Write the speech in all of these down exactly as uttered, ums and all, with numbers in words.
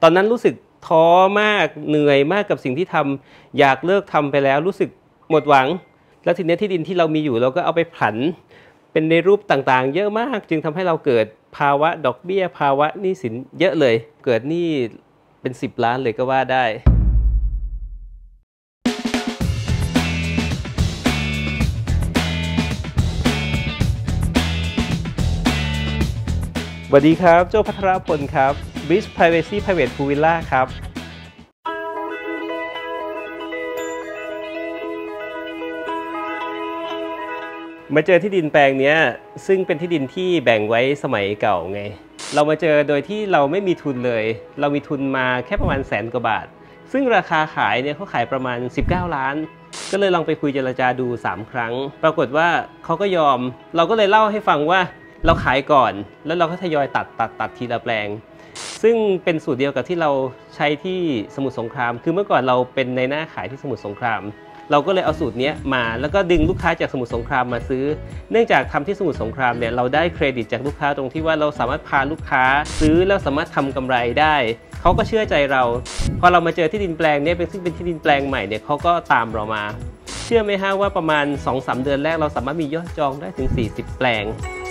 อนนั้นรู้สึกท้อมากเหนื่อยมากกับสิ่งที่ทำอยากเลิกทำไปแล้วรู้สึกหมดหวังแล้วทีนี้ที่ดินที่เรามีอยู่เราก็เอาไปผันเป็นในรูปต่างๆเยอะมากจึงทำให้เราเกิดภาวะดอกเบี้ยภาวะหนี้สินเยอะเลยเกิดหนี้เป็นสิบล้านเลยก็ว่าได้สวัสดีครับโจ้พัทรพลครับ Bridge Privacy Private Pool Villa ครับมาเจอที่ดินแปลงนี้ซึ่งเป็นที่ดินที่แบ่งไว้สมัยเก่าไงเรามาเจอโดยที่เราไม่มีทุนเลยเรามีทุนมาแค่ประมาณแสนกว่าบาทซึ่งราคาขายเนี่ยเขาขายประมาณสิบเก้าล้านก็เลยลองไปคุยเจรจาดูสามครั้งปรากฏว่าเขาก็ยอมเราก็เลยเล่าให้ฟังว่าเราขายก่อนแล้วเราก็ทยอยตัดตัดตัดทีละแปลงซึ่งเป็นสูตรเดียวกับที่เราใช้ที่สมุทรสงครามคือเมื่อก่อนเราเป็นในหน้าขายที่สมุทรสงครามเราก็เลยเอาสูตรนี้มาแล้วก็ดึงลูกค้าจากสมุทรสงครามมาซื้อเนื่องจากทำที่สมุทรสงครามเนี่ยเราได้เครดิตจากลูกค้าตรงที่ว่าเราสามารถพาลูกค้าซื้อแล้วสามารถทำกำไรได้เขาก็เชื่อใจเราพอเรามาเจอที่ดินแปลงนี้เป็นซึ่งเป็นที่ดินแปลงใหม่เนี่ยเขาก็ตามเรามาเชื่อไหมฮะว่าประมาณ สองถึงสาม เดือนแรกเราสามารถมียอดจองได้ถึงสี่สิบแปลง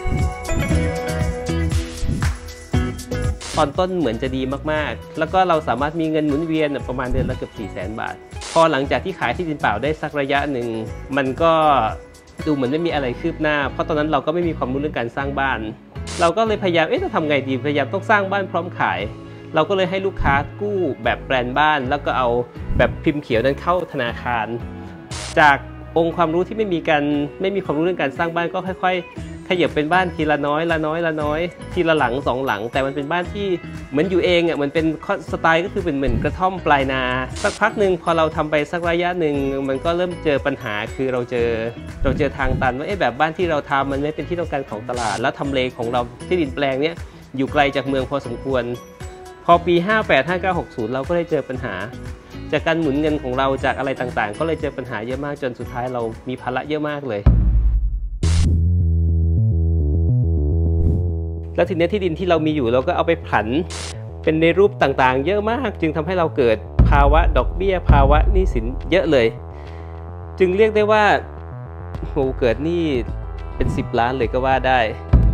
ตอนต้นเหมือนจะดีมากๆแล้วก็เราสามารถมีเงินหมุนเวียนประมาณเดือนละเกือบ สี่แสน บาทพอหลังจากที่ขายที่ดินเปล่าได้สักระยะหนึ่งมันก็ดูเหมือนไม่มีอะไรคืบหน้าเพราะตอนนั้นเราก็ไม่มีความรู้เรื่องการสร้างบ้านเราก็เลยพยายามเอ๊ะจะทำไงดีพยายามต้องสร้างบ้านพร้อมขายเราก็เลยให้ลูกค้ากู้แบบแปลนบ้านแล้วก็เอาแบบพิมพ์เขียวนั้นเข้าธนาคารจากองค์ความรู้ที่ไม่มีการไม่มีความรู้เรื่องการสร้างบ้านก็ค่อยๆขยับเป็นบ้านทีละน้อยละน้อยละน้อยทีละหลังสองหลังแต่มันเป็นบ้านที่เหมือนอยู่เองอ่ะมันเป็นสไตล์ก็คือเป็นเหมือนกระท่อมปลายนาสักพักหนึ่งพอเราทำไปสักระยะหนึ่งมันก็เริ่มเจอปัญหาคือเราเจอเราเจอทางตันว่าเอ๊ะแบบบ้านที่เราทำมันไม่เป็นที่ต้องการของตลาดแล้วทำเลของเราที่ดินแปลงนี้อยู่ไกลจากเมืองพอสมควรพอปีห้าแปด ห้าเก้า หกศูนย์เราก็ได้เจอปัญหาจากการหมุนเงินของเราจากอะไรต่างๆก็เลยเจอปัญหาเยอะมากจนสุดท้ายเรามีภาระเยอะมากเลยแล้วทีนี้ที่ดินที่เรามีอยู่เราก็เอาไปผันเป็นในรูปต่างๆเยอะมากจึงทำให้เราเกิดภาวะดอกเบี้ยภาวะหนี้สินเยอะเลยจึงเรียกได้ว่าโหเกิดหนี้เป็นสิบล้านเลยก็ว่าได้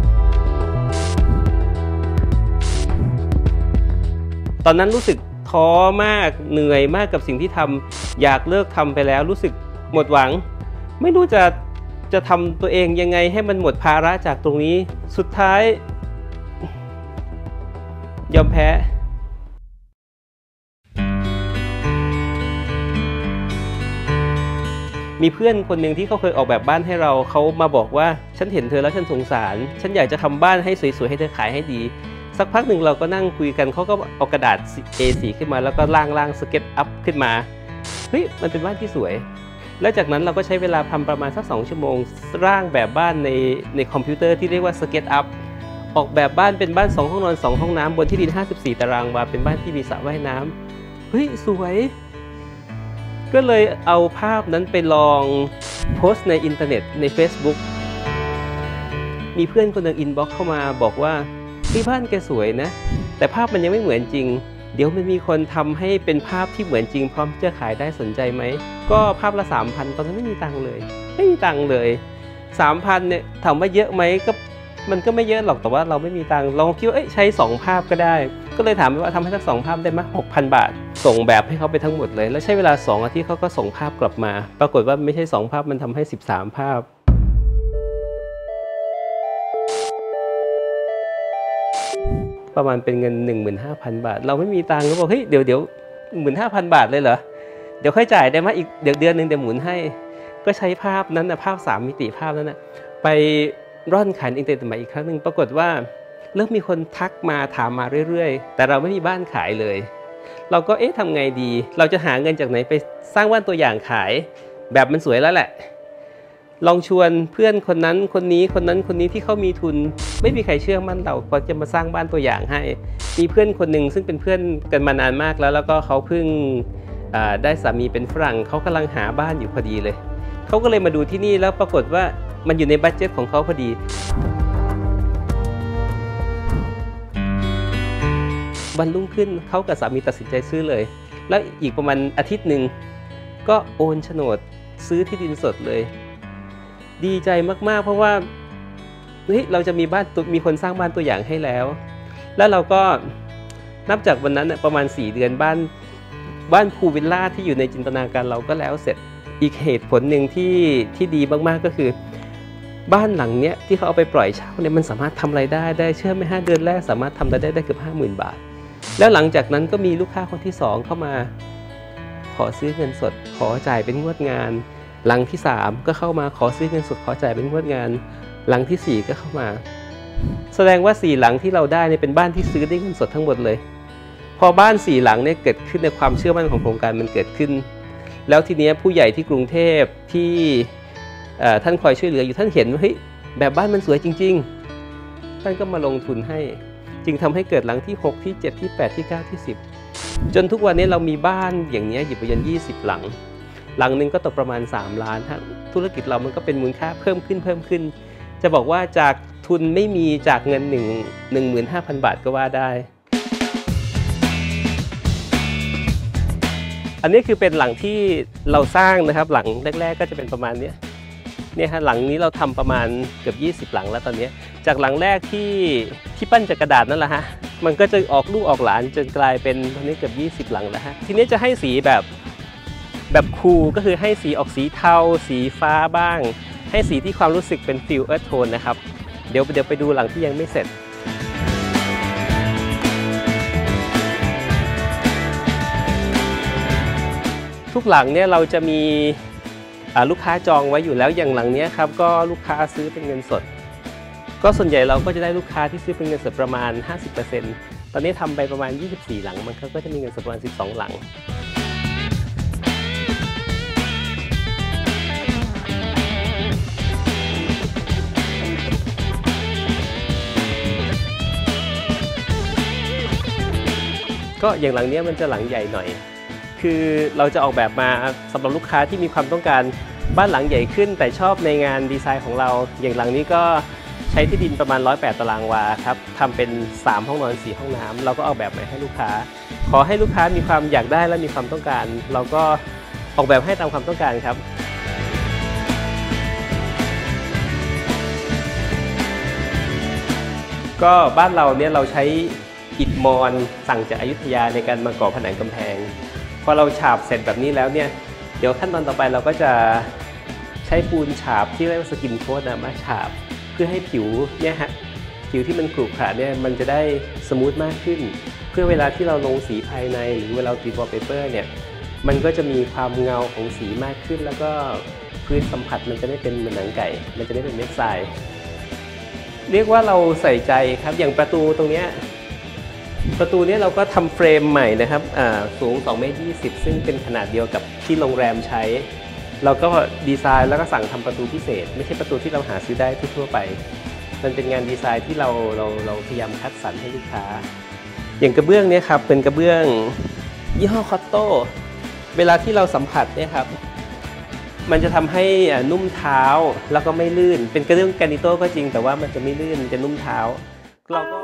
ตอนนั้นรู้สึกท้อมากเหนื่อยมากกับสิ่งที่ทำอยากเลิกทำไปแล้วรู้สึกหมดหวังไม่รู้จะจะทำตัวเองยังไงให้มันหมดภาระจากตรงนี้สุดท้ายยอมแพ้มีเพื่อนคนหนึ่งที่เขาเคยออกแบบบ้านให้เราเขามาบอกว่าฉันเห็นเธอแล้วฉันสงสารฉันอยากจะทำบ้านให้สวยๆให้เธอขายให้ดีสักพักหนึ่งเราก็นั่งคุยกันเขาก็เอากระดาษ เอ โฟร์ ขึ้นมาแล้วก็ล่างล่างสเก็ตอัพขึ้นมาเฮ้ยมันเป็นบ้านที่สวยแล้วจากนั้นเราก็ใช้เวลาทำประมาณสักสองชั่วโมงร่างแบบบ้านในในคอมพิวเตอร์ที่เรียกว่าสเก็ตอัพออกแบบบ้านเป็นบ้านสองห้องนอนสองห้องน้ำบนที่ดินห้าสิบสี่ตารางวาเป็นบ้านที่มีสระว่ายน้ำเฮ้ยสวยก็เลยเอาภาพนั้นไปลองโพสต์ในอินเทอร์เน็ตใน Facebook มีเพื่อนคนหนึ่งอินบ็อกซ์เข้ามาบอกว่าที่บ้านแกสวยนะแต่ภาพมันยังไม่เหมือนจริงเดี๋ยวมันมีคนทำให้เป็นภาพที่เหมือนจริงพร้อมจะขายได้สนใจไหมก็ภาพละ สามพัน ตอนนั้นไม่มีตังค์เลยไม่มีตังค์เลย สามพัน เนี่ยถามว่าเยอะไหมก็มันก็ไม่เยอะหรอกแต่ว่าเราไม่มีตังค์เราคิดว่าเอ้ยใช้สองภาพก็ได้ก็เลยถามไปว่าทำให้สักสองภาพได้ไหม หกพัน บาทส่งแบบให้เขาไปทั้งหมดเลยแล้วใช้เวลาสองอาทิตย์เขาก็ส่งภาพกลับมาปรากฏว่าไม่ใช่สองภาพมันทำให้สิบสามภาพประมาณเป็นเงิน หนึ่งหมื่นห้าพัน บาทเราไม่มีตังค์ก็บอกเฮ้ยเดี๋ยวเดี๋ยว หนึ่งหมื่นห้าพัน บาทเลยเหรอเดี๋ยวค่อยจ่ายได้ไหมอีกเดี๋ยวเดือนหนึ่งเดี๋ยวหมุนให้ก็ใช้ภาพนั้นนะภาพสามมิติภาพนั้นนะไปร่อนขายอินเทอร์เน็ตใหม่อีกครั้งหนึ่งปรากฏว่าเริ่มมีคนทักมาถามมาเรื่อยๆแต่เราไม่มีบ้านขายเลยเราก็เอ๊ะทำไงดีเราจะหาเงินจากไหนไปสร้างบ้านตัวอย่างขายแบบมันสวยแล้วแหละลองชวนเพื่อนคนนั้นคนนี้คนนั้นคนนี้ที่เขามีทุนไม่มีใครเชื่อมั่นเราพอจะมาสร้างบ้านตัวอย่างให้มีเพื่อนคนหนึ่งซึ่งเป็นเพื่อนกันมานานมากแล้วแล้วก็เขาเพิ่งได้สามีเป็นฝรั่งเขากำลังหาบ้านอยู่พอดีเลยเขาก็เลยมาดูที่นี่แล้วปรากฏว่ามันอยู่ในบัดเจ็ตของเขาพอดีวันรุ่งขึ้นเขากับสามีตัดสินใจซื้อเลยแล้วอีกประมาณอาทิตย์หนึ่งก็โอนโฉนดซื้อที่ดินสดเลยดีใจมากๆเพราะว่าเฮ้ยเราจะมีบ้านมีคนสร้างบ้านตัวอย่างให้แล้วแล้วเราก็นับจากวันนั้นประมาณสี่เดือนบ้านบ้านพูลวิลล่าที่อยู่ในจินตนาการเราก็แล้วเสร็จอีกเหตุผลหนึ่งที่ที่ดีมากๆก็คือบ้านหลังเนี้ยที่เขาเอาไปปล่อยเช่าเนี่ยมันสามารถทำรายได้ได้เชื่อไหมห้าเดือนแรกสามารถทำรายได้ได้เกือบห้าหมื่นบาทแล้วหลังจากนั้นก็มีลูกค้าคนที่สองเข้ามาขอซื้อเงินสดขอจ่ายเป็นงวดงานหลังที่สามก็เข้ามาขอซื้อเงินสดขอจ่ายเป็นงวดงานหลังที่สี่ก็เข้ามาแสดงว่าสี่หลังที่เราได้เนี่ยเป็นบ้านที่ซื้อได้เงินสดทั้งหมดเลยพอบ้านสี่หลังเนี่ยเกิดขึ้นในความเชื่อมั่นของโครงการมันเกิดขึ้นแล้วทีนี้ผู้ใหญ่ที่กรุงเทพที่ท่านคอยช่วยเหลืออยู่ท่านเห็นว่าเฮ้ยแบบบ้านมันสวยจริงๆท่านก็มาลงทุนให้จึงทำให้เกิดหลังที่หกที่เจ็ดที่แปดที่เก้าที่สิบจนทุกวันนี้เรามีบ้านอย่างนี้อยู่ประมาณยี่สิบหลังหลังหนึ่งก็ตกประมาณสามล้านธุรกิจเรามันก็เป็นมูลค่าเพิ่มขึ้นเพิ่มขึ้นจะบอกว่าจากทุนไม่มีจากเงินหนึ่งหนึ่งหมื่นห้าพันบาทก็ว่าได้อันนี้คือเป็นหลังที่เราสร้างนะครับหลังแรกๆก็จะเป็นประมาณนี้เนี่ยฮะหลังนี้เราทำประมาณเกือบยี่สิบหลังแล้วตอนนี้จากหลังแรกที่ที่ปั้นจากกระดาษนั่นแหละฮะมันก็จะออกลูกออกหลานจนกลายเป็นตอนนี้เกือบยี่สิบหลังแล้วฮะทีนี้จะให้สีแบบแบบคูลก็คือให้สีออกสีเทาสีฟ้าบ้างให้สีที่ความรู้สึกเป็นฟิลเอิร์ธโทนนะครับเดี๋ยวเดี๋ยวไปดูหลังที่ยังไม่เสร็จทุกหลังเนี่ยเราจะมีลูกค้าจองไว้อยู่แล้วอย่างหลังนี้ครับก็ลูกค้าซื้อเป็นเงินสดก็ส่วนใหญ่เราก็จะได้ลูกค้าที่ซื้อเป็นเงินสดประมาณ ห้าสิบเปอร์เซ็นต์ ตอนนี้ทำไปประมาณยี่สิบสี่หลังมันก็จะมีเงินสดประมาณสิบสองหลังก็อย่างหลังนี้มันจะหลังใหญ่หน่อยคือเราจะออกแบบมาสำหรับลูกค้าที่มีความต้องการบ้านหลังใหญ่ขึ้นแต่ชอบในงานดีไซน์ของเราอย่างหลังนี้ก็ใช้ที่ดินประมาณหนึ่งร้อยแปดตารางวาครับทำเป็นสามห้องนอนสี่ห้องน้ำเราก็ออกแบบมาให้ลูกค้าขอให้ลูกค้ามีความอยากได้และมีความต้องการเราก็ออกแบบให้ตามความต้องการครับก็บ้านเราเนี่ยเราใช้อิฐมอญสั่งจากอยุธยาในการมาก่อผนังกำแพงพอเราฉาบเสร็จแบบนี้แล้วเนี่ยเดี๋ยวขั้นตอนต่อไปเราก็จะใช้ปูนฉาบที่เรียกว่าสกินโค้ดมาฉาบเพื่อให้ผิวเนี่ยฮะผิวที่มันขรุขระเนี่ยมันจะได้สมูทมากขึ้นเพื่อเวลาที่เราลงสีภายในหรือเวลาติดวอลเปเปอร์เนี่ยมันก็จะมีความเงาของสีมากขึ้นแล้วก็พื้นสัมผัสมันจะไม่เป็นเหมือนหนังไก่มันจะไม่เป็นเม็ดทรายเรียกว่าเราใส่ใจครับอย่างประตูตรงนี้ประตูนี้เราก็ทำเฟรมใหม่นะครับสูงสองเมตรยี่สิบซึ่งเป็นขนาดเดียวกับที่โรงแรมใช้เราก็ดีไซน์แล้วก็สั่งทำประตูพิเศษไม่ใช่ประตูที่เราหาซื้อได้ทั่วไปมันเป็นงานดีไซน์ที่เราเราเราพยายามคัดสรรให้ลูกค้าอย่างกระเบื้องนี้ครับเป็นกระเบื้องยี่ห้อคอตโต้เวลาที่เราสัมผัสเนี่ยครับมันจะทำให้นุ่มเท้าแล้วก็ไม่ลื่นเป็นกระเบื้องแกรนิโต้ก็จริงแต่ว่ามันจะไม่ลื่นจะนุ่มเท้าเราก็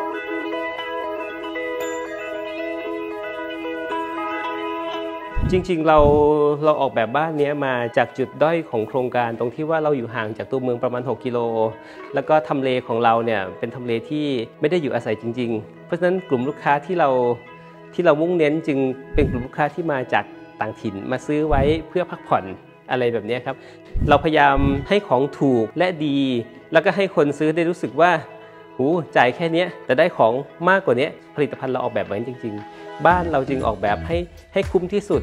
จริงๆเราเราออกแบบบ้านนี้มาจากจุดด้อยของโครงการตรงที่ว่าเราอยู่ห่างจากตัวเมืองประมาณหกกิโลแล้วก็ทำเลของเราเนี่ยเป็นทำเลที่ไม่ได้อยู่อาศัยจริงๆเพราะฉะนั้นกลุ่มลูกค้าที่เราที่เรามุ่งเน้นจึงเป็นกลุ่มลูกค้าที่มาจากต่างถิ่นมาซื้อไว้เพื่อพักผ่อนอะไรแบบนี้ครับเราพยายามให้ของถูกและดีแล้วก็ให้คนซื้อได้รู้สึกว่าหูจ่ายแค่นี้แต่ได้ของมากกว่านี้ผลิตภัณฑ์เราออกแบบไว้จริงๆบ้านเราจึงออกแบบให้ให้คุ้มที่สุด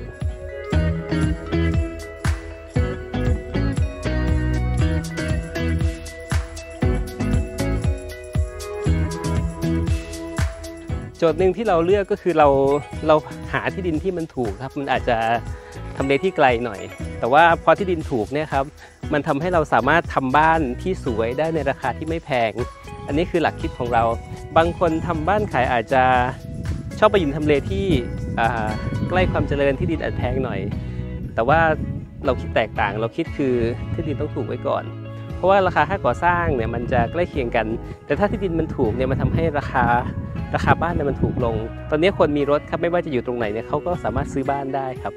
โจทย์หนึ่งที่เราเลือกก็คือเราเราหาที่ดินที่มันถูกครับมันอาจจะทำเลที่ไกลหน่อยแต่ว่าพอที่ดินถูกเนี่ยครับมันทำให้เราสามารถทำบ้านที่สวยได้ในราคาที่ไม่แพงอันนี้คือหลักคิดของเราบางคนทำบ้านขายอาจจะชอบไปอยู่ทำเลที่ใกล้ความเจริญที่ดินอาจแพงหน่อยแต่ว่าเราคิดแตกต่างเราคิดคือที่ดินต้องถูกไว้ก่อนเพราะว่าราคาค่าก่อสร้างเนี่ยมันจะใกล้เคียงกันแต่ถ้าที่ดินมันถูกเนี่ยมันทำให้ราคาราคาบ้านเนี่ยมันถูกลงตอนนี้คนมีรถครับไม่ว่าจะอยู่ตรงไหนเนี่ยเขาก็สามารถซื้อบ้านได้ครับ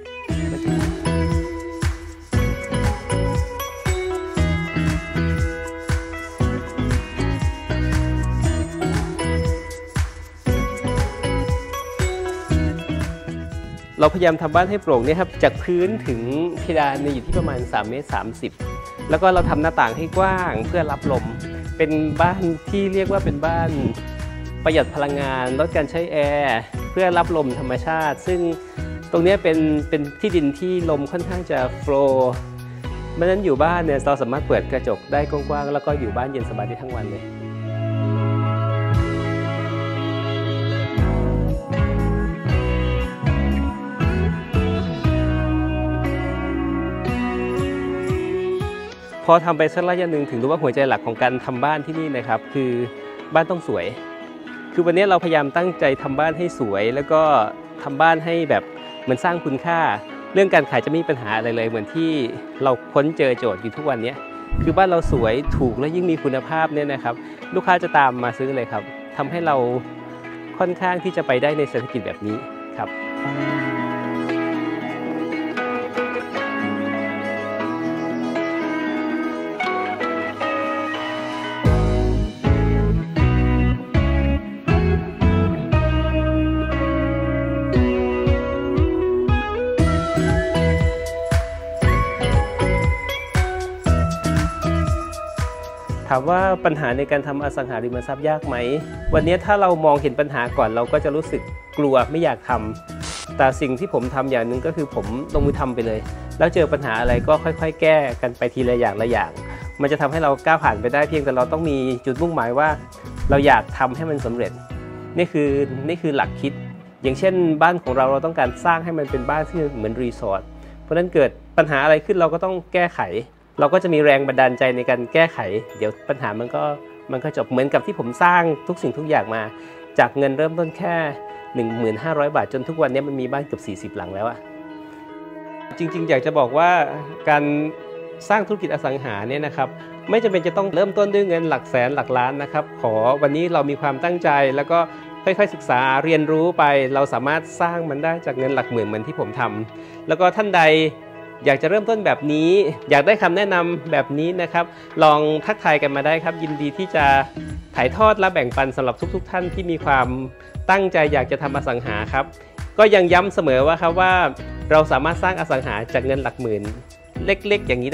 เราพยายามทำบ้านให้โปร่งเนี่ยครับจากพื้นถึงเพดานเนี่ยอยู่ที่ประมาณสามเมตรสามสิบแล้วก็เราทำหน้าต่างให้กว้างเพื่อรับลมเป็นบ้านที่เรียกว่าเป็นบ้านประหยัดพลังงานลดการใช้แอร์เพื่อรับลมธรรมชาติซึ่งตรงนี้เป็นเป็นที่ดินที่ลมค่อนข้างจะโฟลว์เพราะฉะนั้นอยู่บ้านเนี่ยเราสามารถเปิดกระจกได้กว้างๆแล้วก็อยู่บ้านเย็นสบายได้ทั้งวันเลยพอทำไปสักระยะหนึ่งถึงรู้ว่าหัวใจหลักของการทำบ้านที่นี่นะครับคือบ้านต้องสวยคือวันนี้เราพยายามตั้งใจทำบ้านให้สวยแล้วก็ทำบ้านให้แบบเหมือนสร้างคุณค่าเรื่องการขายจะไม่มีปัญหาอะไรเลยเหมือนที่เราค้นเจอโจทย์อยู่ทุกวันนี้คือบ้านเราสวยถูกและยิ่งมีคุณภาพเนี่ยนะครับลูกค้าจะตามมาซื้อเลยครับทำให้เราค่อนข้างที่จะไปได้ในเศรษฐกิจแบบนี้ครับถามว่าปัญหาในการทำอสังหาริมทรัพย์ยากไหมวันนี้ถ้าเรามองเห็นปัญหาก่อนเราก็จะรู้สึกกลัวไม่อยากทำแต่สิ่งที่ผมทำอย่างหนึ่งก็คือผมลงมือทำไปเลยแล้วเจอปัญหาอะไรก็ค่อยๆแก้กันไปทีละอย่างละอย่างมันจะทำให้เราก้าวผ่านไปได้เพียงแต่เราต้องมีจุดมุ่งหมายว่าเราอยากทำให้มันสำเร็จนี่คือนี่คือหลักคิดอย่างเช่นบ้านของเราเราต้องการสร้างให้มันเป็นบ้านที่เหมือนรีสอร์ทเพราะฉะนั้นเกิดปัญหาอะไรขึ้นเราก็ต้องแก้ไขเราก็จะมีแรงบันดาลใจในการแก้ไขเดี๋ยวปัญหามันก็มันก็จบเหมือนกับที่ผมสร้างทุกสิ่งทุกอย่างมาจากเงินเริ่มต้นแค่ หนึ่งหมื่นห้าร้อย บาทจนทุกวันนี้มันมีบ้านเกือบสี่สิบหลังแล้วอะจริงๆอยากจะบอกว่าการสร้างธุรกิจอสังหาเนี่ยนะครับไม่จำเป็นจะต้องเริ่มต้นด้วยเงินหลักแสนหลักล้านนะครับขอวันนี้เรามีความตั้งใจแล้วก็ค่อยๆศึกษาเรียนรู้ไปเราสามารถสร้างมันได้จากเงินหลักหมื่นเหมือนที่ผมทำแล้วก็ท่านใดอยากจะเริ่มต้นแบบนี้อยากได้คำแนะนำแบบนี้นะครับลองทักทายกันมาได้ครับยินดีที่จะถ่ายทอดและแบ่งปันสำหรับทุกๆท่านที่มีความตั้งใจอยากจะทำอสังหาครับก็ยังย้ำเสมอว่าครับว่าเราสามารถสร้างอสังหาจากเงินหลักหมื่นเล็กๆอย่างนี้